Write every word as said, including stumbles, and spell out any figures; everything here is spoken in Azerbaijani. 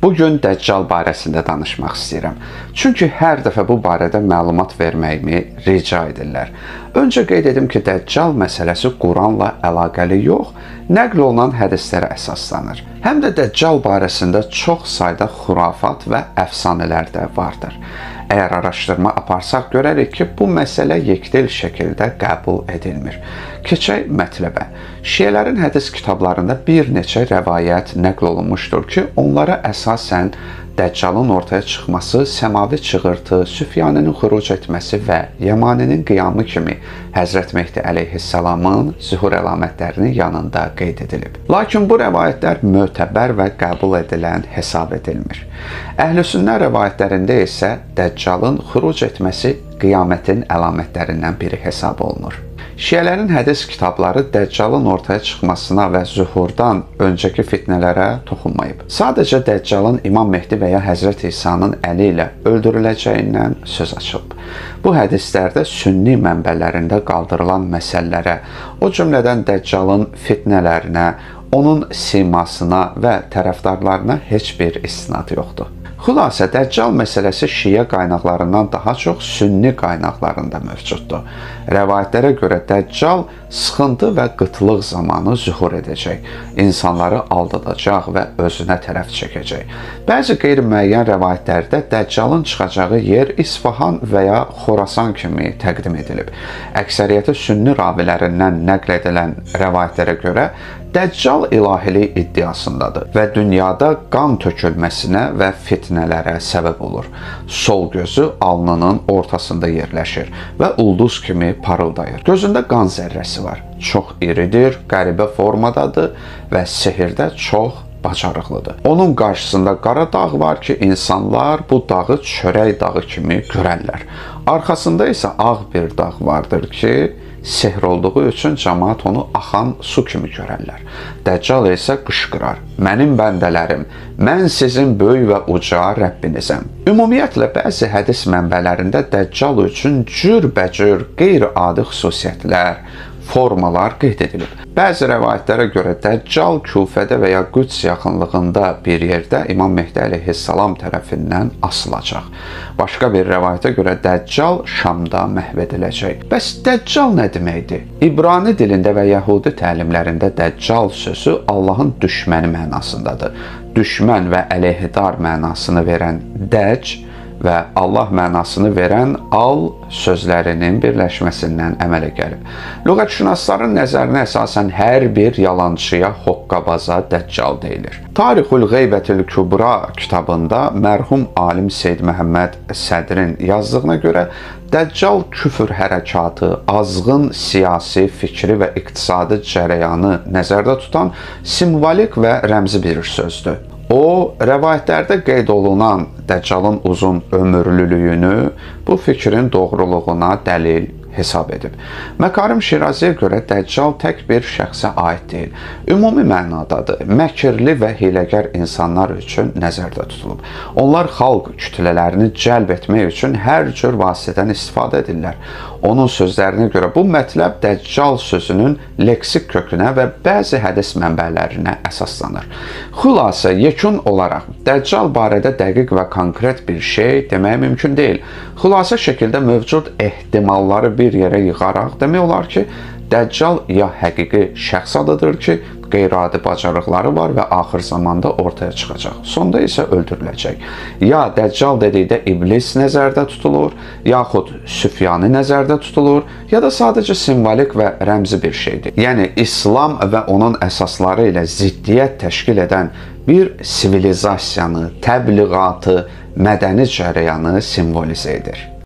Bugün Dəccal barəsində danışmaq istəyirəm. Çünki hər dəfə bu barədə məlumat verməyimi rica edirlər. Öncə qeyd edim ki, Dəccal məsələsi Quranla əlaqəli yox, nəql olunan hədislərə əsaslanır. Həm də Dəccal barəsində çox sayda xurafat və əfsanələr də vardır. Əgər araşdırma aparsaq görərik ki, bu məsələ yekdil şəkildə qəbul edilmir. Keçək mətləbə. Şiələrin hədis kitablarında bir neçə rəvayət nəql olunmuşdur ki, onlara əsasən Dəccalın ortaya çıxması, səmavi çığırtı, Süfyaninin xuruc etməsi və Yəmaninin qiyamı kimi Həzrət Mehdi əleyhissalamın zühur əlamətlərinin yanında qeyd edilib. Lakin bu rəvayətlər mötəbər və qəbul edilən hesab edilmir. Əhlüsünnə rəvayətlərində isə Dəccalın xuruc etməsi qiyamətin əlamətlərindən biri hesab olunur. Şiələrin hədis kitabları Dəccalın ortaya çıxmasına və zühurdan öncəki fitnələrə toxunmayıb. Sadəcə Dəccalın İmam Mehdi və ya Həzrət İsa'nın əli ilə öldürüləcəyindən söz açılıb. Bu hədislərdə sünni mənbələrində qaldırılan məsələlərə, o cümlədən Dəccalın fitnələrinə, onun simasına və tərəfdarlarına heç bir istinad yoxdur. Xülasə, Dəccal məsələsi şiə qaynaqlarından daha çox sünni qaynaqlarında mövcuddur. Rəvayətlərə görə Dəccal sıxıntı və qıtlıq zamanı zühur edəcək, insanları aldadacaq və özünə tərəf çəkəcək. Bəzi qeyri-müəyyən rəvayətlərdə Dəccalın çıxacağı yer İsfahan və ya Xorasan kimi təqdim edilib. Əksəriyyəti sünni ravilərindən nəql edilən rəvayətlərə görə Dəccal ilahilik iddiasındadır və dünyada qan tökülməsinə və fitnələrə səbəb olur. Sol gözü alnının ortasında yerləşir və ulduz kimi parıldayır. Gözündə qan zərrəsi var. Çox iridir, qəribə formadadır və sehirdə çox bacarıqlıdır. Onun qarşısında qara dağ var ki, insanlar bu dağı çörək dağı kimi görərlər. Arxasında isə ağ bir dağ vardır ki, sehr olduğu üçün cəmaət onu axan su kimi görərlər. Dəccal isə qışqırar: "Mənim bəndələrim, mən sizin böyük və uca Rəbbinizəm." Ümumiyyətlə, bəzi hədis mənbələrində Dəccal üçün cürbəcür qeyri-adi xüsusiyyətlər, formalar qeyd edilib. Bəzi rəvayətlərə görə Dəccal Küfədə və ya Qüds yaxınlığında bir yerdə İmam Mehdi əleyhissalam tərəfindən asılacaq. Başqa bir rəvayətə görə Dəccal Şamda məhv ediləcək. Bəs Dəccal nə deməkdir? İbrani dilində və Yəhudi təlimlərində Dəccal sözü Allahın düşməni mənasındadır. Düşmən və əleyhidar mənasını verən Dəcc və Allah mənasını verən al sözlərinin birləşməsindən əmələ gəlib. Lüğətşünasların nəzərinə əsasən hər bir yalançıya, hoqqabaza Dəccal deyilir. Tarixul Qeybətül Kübra kitabında mərhum alim Seyd Məhəmməd Sədrin yazdığına görə Dəccal küfür hərəkatı, azğın siyasi, fikri və iqtisadi cərəyanı nəzərdə tutan simvolik və rəmzi bir sözdür. O, rəvayətlərdə qeyd olunan Dəccalın uzun ömürlülüyünü bu fikrin doğruluğuna dəlil hesab edib. Məkarim Şiraziyə görə Dəccal tək bir şəxsə aid deyil. Ümumi mənadadır, məkirli və hiləgər insanlar üçün nəzərdə tutulub. Onlar xalq kütlələrini cəlb etmək üçün hər cür vasitədən istifadə edirlər. Onun sözlərinə görə bu mətləb Dəccal sözünün leksik kökünə və bəzi hədis mənbələrinə əsaslanır. Xülasə, yekun olaraq Dəccal barədə dəqiq və konkret bir şey demək mümkün deyil. Xülasə şəkildə mövcud ehtimalları bir yerə yığaraq demək olar ki, Dəccal ya həqiqi şəxs adıdır ki, qeyri-adi bacarıqları var və axır zamanda ortaya çıxacaq. Sonda isə öldürüləcək. Ya Dəccal dedikdə iblis nəzərdə tutulur, yaxud Süfyanı nəzərdə tutulur, ya da sadəcə simvolik və rəmzi bir şeydir. Yəni, İslam və onun əsasları ilə ziddiyyət təşkil edən bir sivilizasiyanı, təbliğatı, mədəni cərəyanı simvolizə edir.